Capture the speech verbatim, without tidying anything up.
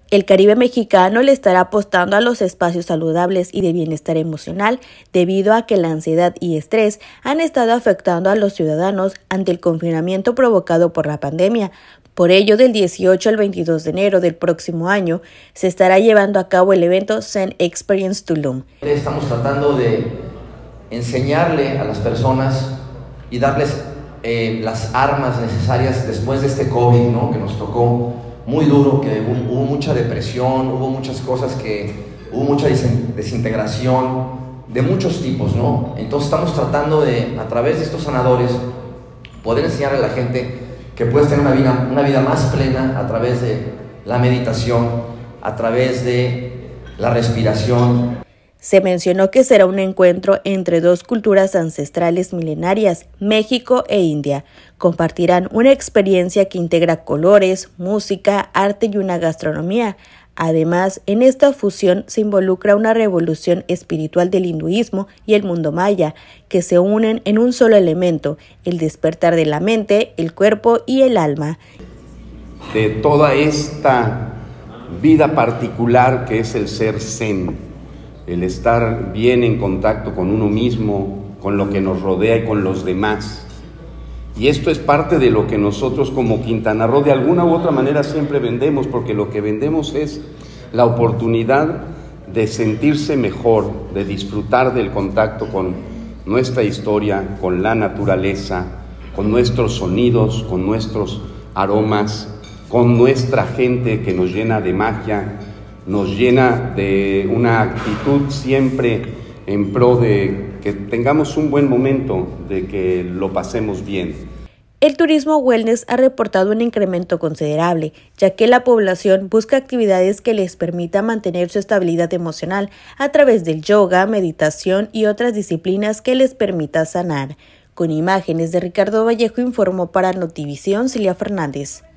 El Caribe mexicano le estará apostando a los espacios saludables y de bienestar emocional debido a que la ansiedad y estrés han estado afectando a los ciudadanos ante el confinamiento provocado por la pandemia. Por ello, del dieciocho al veintidós de enero del próximo año, se estará llevando a cabo el evento Zen Experience Tulum. Estamos tratando de enseñarle a las personas y darles eh, las armas necesarias después de este COVID, ¿no?, que nos tocó muy duro, que hubo, hubo mucha depresión, hubo muchas cosas que, hubo mucha desintegración de muchos tipos, ¿no? Entonces estamos tratando de, a través de estos sanadores, poder enseñar a la gente que puedes tener una vida, una vida más plena a través de la meditación, a través de la respiración. Se mencionó que será un encuentro entre dos culturas ancestrales milenarias, México e India. Compartirán una experiencia que integra colores, música, arte y una gastronomía. Además, en esta fusión se involucra una revolución espiritual del hinduismo y el mundo maya, que se unen en un solo elemento, el despertar de la mente, el cuerpo y el alma. De toda esta vida particular que es el ser zen, el estar bien en contacto con uno mismo, con lo que nos rodea y con los demás. Y esto es parte de lo que nosotros como Quintana Roo de alguna u otra manera siempre vendemos, porque lo que vendemos es la oportunidad de sentirse mejor, de disfrutar del contacto con nuestra historia, con la naturaleza, con nuestros sonidos, con nuestros aromas, con nuestra gente que nos llena de magia, nos llena de una actitud siempre en pro de que tengamos un buen momento, de que lo pasemos bien. El turismo wellness ha reportado un incremento considerable, ya que la población busca actividades que les permitan mantener su estabilidad emocional a través del yoga, meditación y otras disciplinas que les permita sanar. Con imágenes de Ricardo Vallejo informó para Notivisión Cilia Fernández.